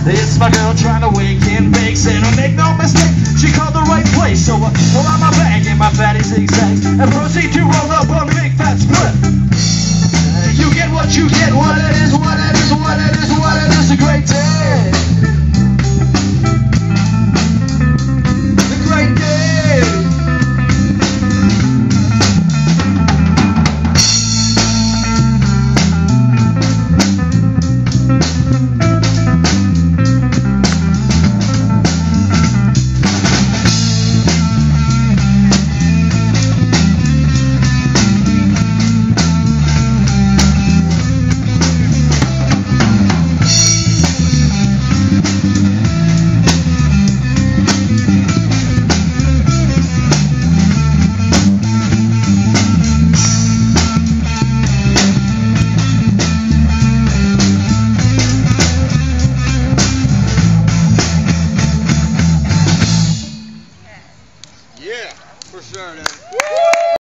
It's my girl trying to wake and bake, said oh, make no mistake, she called the right place. So I pull out my bag and my fatty zigzag and proceed to roll up one big fat split. You get what you get, what it is, what it is, what it is, what it is, a great day. A great day. Yeah, for sure, dude.